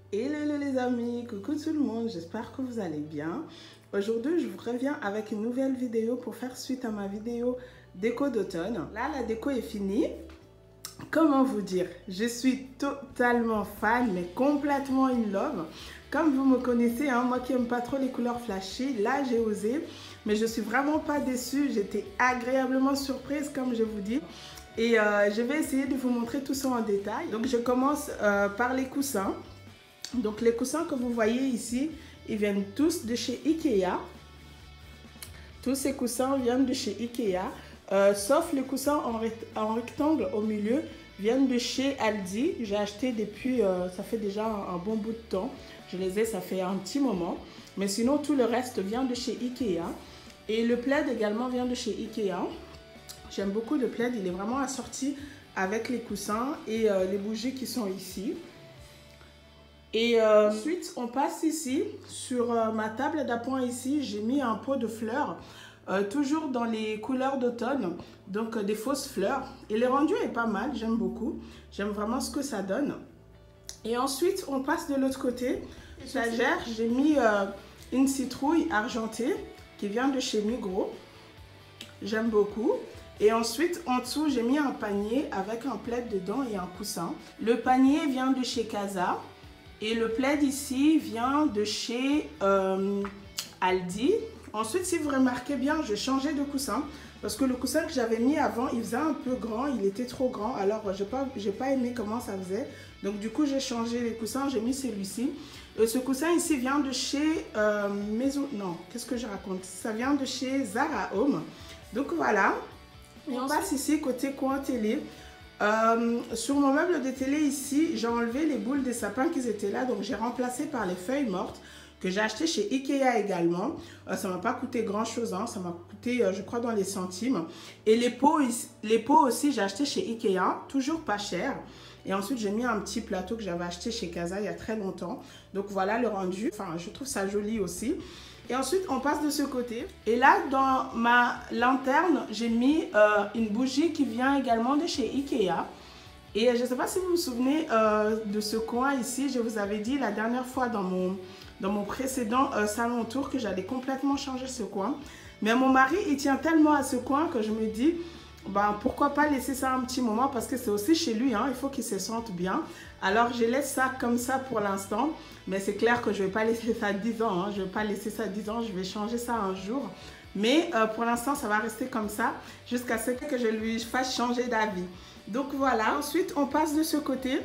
Hello les amis, coucou tout le monde, j'espère que vous allez bien. Aujourd'hui, je vous reviens avec une nouvelle vidéo pour faire suite à ma vidéo déco d'automne. Là, la déco est finie. Comment vous dire? Je suis totalement fan, mais complètement in love. Comme vous me connaissez, hein, moi qui n'aime pas trop les couleurs flashy, là j'ai osé. Mais je suis vraiment pas déçue, j'étais agréablement surprise comme je vous dis. Et je vais essayer de vous montrer tout ça en détail. Donc je commence par les coussins. Donc les coussins que vous voyez ici, ils viennent tous de chez Ikea. Tous ces coussins viennent de chez Ikea, sauf les coussins en rectangle au milieu viennent de chez Aldi. J'ai acheté depuis, ça fait déjà un bon bout de temps. Je les ai, ça fait un petit moment. Mais sinon, tout le reste vient de chez Ikea. Et le plaid également vient de chez Ikea. J'aime beaucoup le plaid, il est vraiment assorti avec les coussins et les bougies qui sont ici. Et ensuite, on passe ici, sur ma table d'appoint ici, j'ai mis un pot de fleurs, toujours dans les couleurs d'automne, donc des fausses fleurs. Et le rendu est pas mal, j'aime beaucoup, j'aime vraiment ce que ça donne. Et ensuite, on passe de l'autre côté, étagère, j'ai mis une citrouille argentée qui vient de chez Migros, j'aime beaucoup. Et ensuite, en dessous, j'ai mis un panier avec un plaid dedans et un coussin. Le panier vient de chez Casa. Et le plaid ici vient de chez Aldi. Ensuite, si vous remarquez bien, j'ai changé de coussin. Parce que le coussin que j'avais mis avant, il faisait un peu grand. Il était trop grand. Alors, j'ai pas aimé comment ça faisait. Donc, du coup, j'ai changé les coussins. J'ai mis celui-ci. Ce coussin ici vient de chez Maison... Non, qu'est-ce que je raconte? Ça vient de chez Zara Home. Donc, voilà. Et on passe ici, côté coin télé. Sur mon meuble de télé ici, j'ai enlevé les boules des sapins qui étaient là, donc j'ai remplacé par les feuilles mortes que j'ai acheté chez Ikea également. Ça m'a pas coûté grand chose, hein. Ça m'a coûté je crois dans les centimes. Et les pots aussi j'ai acheté chez Ikea, toujours pas cher. Et ensuite j'ai mis un petit plateau que j'avais acheté chez Casa il y a très longtemps. Donc voilà le rendu, enfin je trouve ça joli aussi. Et ensuite, on passe de ce côté. Et là, dans ma lanterne, j'ai mis une bougie qui vient également de chez Ikea. Et je ne sais pas si vous vous souvenez de ce coin ici. Je vous avais dit la dernière fois dans mon précédent salon tour que j'allais complètement changer ce coin. Mais mon mari, il tient tellement à ce coin que je me dis... Ben, pourquoi pas laisser ça un petit moment parce que c'est aussi chez lui, hein, il faut qu'il se sente bien. Alors je laisse ça comme ça pour l'instant, mais c'est clair que je ne vais pas laisser ça 10 ans, hein, je ne vais pas laisser ça 10 ans, je vais changer ça un jour. Mais pour l'instant ça va rester comme ça jusqu'à ce que je lui fasse changer d'avis. Donc voilà, ensuite on passe de ce côté.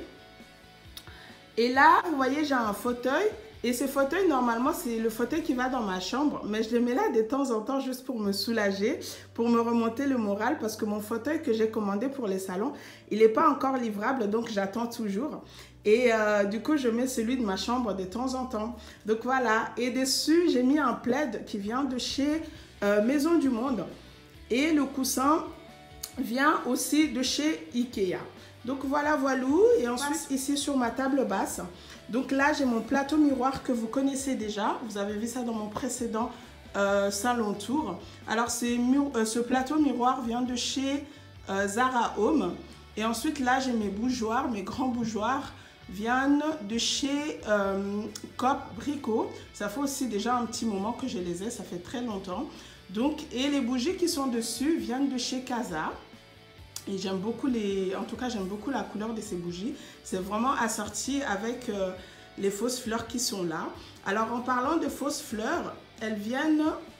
Et là, vous voyez, j'ai un fauteuil. Et ce fauteuil, normalement, c'est le fauteuil qui va dans ma chambre. Mais je le mets là de temps en temps juste pour me soulager, pour me remonter le moral. Parce que mon fauteuil que j'ai commandé pour les salons, il n'est pas encore livrable. Donc, j'attends toujours. Et du coup, je mets celui de ma chambre de temps en temps. Donc, voilà. Et dessus, j'ai mis un plaid qui vient de chez Maison du Monde. Et le coussin vient aussi de chez Ikea. Donc voilà, voilou. Et ensuite, ici sur ma table basse. Donc là, j'ai mon plateau miroir que vous connaissez déjà. Vous avez vu ça dans mon précédent salon tour. Alors, ce plateau miroir vient de chez Zara Home. Et ensuite, là, j'ai mes bougeoirs, mes grands bougeoirs viennent de chez Cop Brico. Ça fait aussi déjà un petit moment que je les ai, ça fait très longtemps. Donc, et les bougies qui sont dessus viennent de chez Casa. Et j'aime beaucoup en tout cas j'aime beaucoup la couleur de ces bougies. C'est vraiment assorti avec les fausses fleurs qui sont là. Alors en parlant de fausses fleurs, elles viennent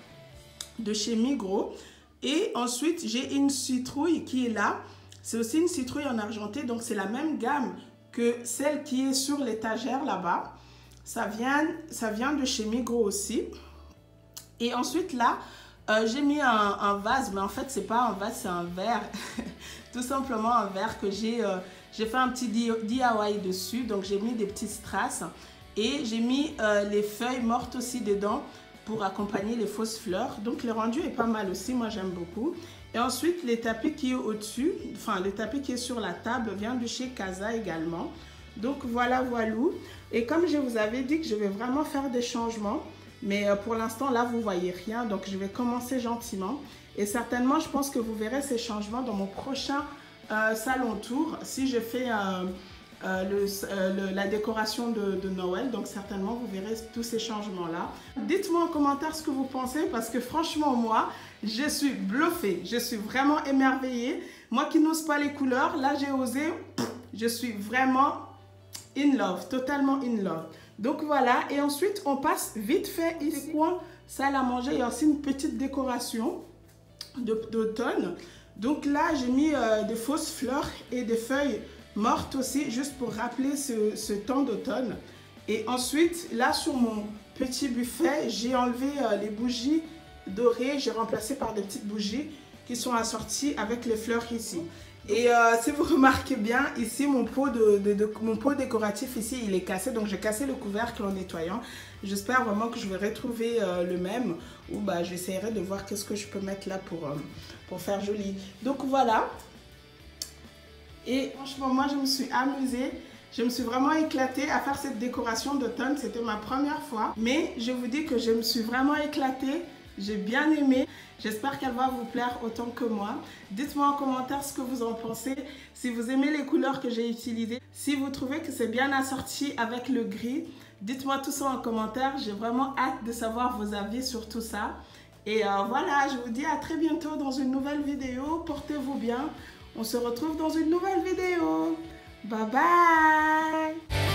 de chez Migros. Et ensuite j'ai une citrouille qui est là. C'est aussi une citrouille en argenté, donc c'est la même gamme que celle qui est sur l'étagère là-bas. Ça vient de chez Migros aussi. Et ensuite là, j'ai mis un vase, mais en fait c'est pas un vase, c'est un verre. Tout simplement un verre que j'ai fait un petit DIY dessus. Donc j'ai mis des petits strass et j'ai mis les feuilles mortes aussi dedans pour accompagner les fausses fleurs. Donc le rendu est pas mal aussi, moi j'aime beaucoup. Et ensuite les tapis qui est au-dessus, enfin le tapis qui est sur la table vient de chez Casa également. Donc voilà, voilou. Et comme je vous avais dit que je vais vraiment faire des changements, mais pour l'instant, là, vous ne voyez rien. Donc, je vais commencer gentiment. Et certainement, je pense que vous verrez ces changements dans mon prochain salon tour. Si je fais la décoration de Noël. Donc certainement vous verrez tous ces changements là. Dites-moi en commentaire ce que vous pensez, parce que franchement moi je suis bluffée, je suis vraiment émerveillée. Moi qui n'ose pas les couleurs, là j'ai osé, je suis vraiment in love, totalement in love. Donc voilà, et ensuite on passe vite fait ici, coin salle à manger. Il y a aussi une petite décoration d'automne. Donc là j'ai mis des fausses fleurs et des feuilles mortes aussi, juste pour rappeler ce temps d'automne. Et ensuite là sur mon petit buffet, j'ai enlevé les bougies dorées, j'ai remplacé par des petites bougies qui sont assorties avec les fleurs ici. Et si vous remarquez bien, ici mon pot décoratif ici il est cassé, donc j'ai cassé le couvercle en nettoyant. J'espère vraiment que je vais retrouver le même, ou bah j'essaierai de voir qu'est-ce que je peux mettre là pour faire joli. Donc voilà. Et franchement moi je me suis amusée. Je me suis vraiment éclatée à faire cette décoration d'automne. C'était ma première fois. Mais je vous dis que je me suis vraiment éclatée. J'ai bien aimé. J'espère qu'elle va vous plaire autant que moi. Dites-moi en commentaire ce que vous en pensez. Si vous aimez les couleurs que j'ai utilisées. Si vous trouvez que c'est bien assorti avec le gris. Dites-moi tout ça en commentaire. J'ai vraiment hâte de savoir vos avis sur tout ça. Et voilà, je vous dis à très bientôt dans une nouvelle vidéo. Portez-vous bien. On se retrouve dans une nouvelle vidéo. Bye bye!